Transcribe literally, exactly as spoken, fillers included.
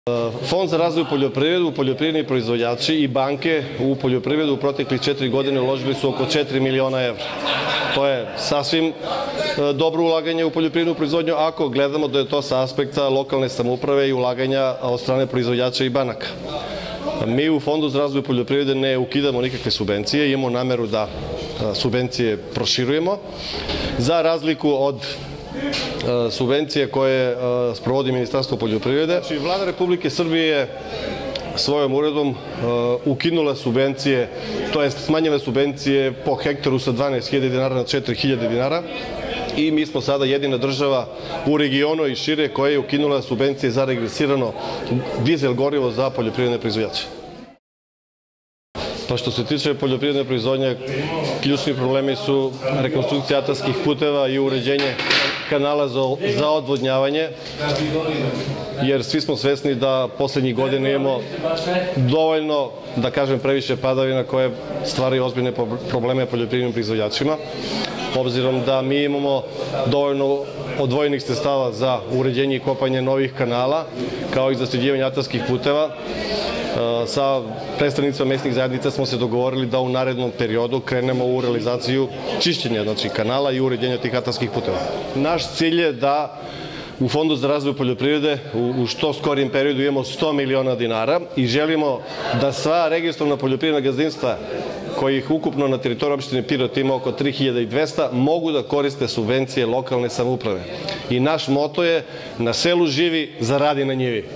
Fond za razvoj poljoprivredu, poljoprivredni proizvođači i banke u poljoprivredu u proteklih četiri godine uložili su oko četiri miliona evra. To je sasvim dobro ulaganje u poljoprivrednu proizvodnju ako gledamo da je to sa aspekta lokalne samouprave i ulaganja od strane proizvođača i banaka. Mi u Fondu za razvoj poljoprivrede ne ukidamo nikakve subvencije, imamo nameru da subvencije proširujemo, za razliku od subvencije koje sprovodi Ministarstvo poljoprivrede. Znači, Vlada Republike Srbije je svojom uredbom ukinula subvencije, to jest smanjile subvencije po hektaru sa dvanaest hiljada dinara na četiri hiljade dinara i mi smo sada jedina država u regionu i šire koja je ukinula subvencije za regresirano dizel gorivo za poljoprivredne proizvođače. Pa što se tiče poljoprivredne proizvodnje, ključni problemi su rekonstrukcija atarskih puteva i uređenje kanala za odvodnjavanje, jer svi smo svesni da poslednjih godina imamo dovoljno, da kažem, previše padavina koje stvaraju ozbiljne probleme poljoprivrednim proizvođačima. Obzirom da mi imamo dovoljno odvojenih sredstava za uređenje i kopanje novih kanala, kao i za sređivanje atarskih puteva, sa predstavnicima mesnih zajednica smo se dogovorili da u narednom periodu krenemo u realizaciju čišćenja kanala i uređenja tih atarskih puteva. Naš cilj je da u Fondu za razvoj poljoprivrede u što skorijem periodu imamo sto miliona dinara i želimo da sva registrovana poljoprivredna gazdinstva, kojih ukupno na teritoriji opštine Pirot ima oko tri hiljade dvesta, mogu da koriste subvencije lokalne samouprave. I naš moto je: na selu živi, zaradi na njivi.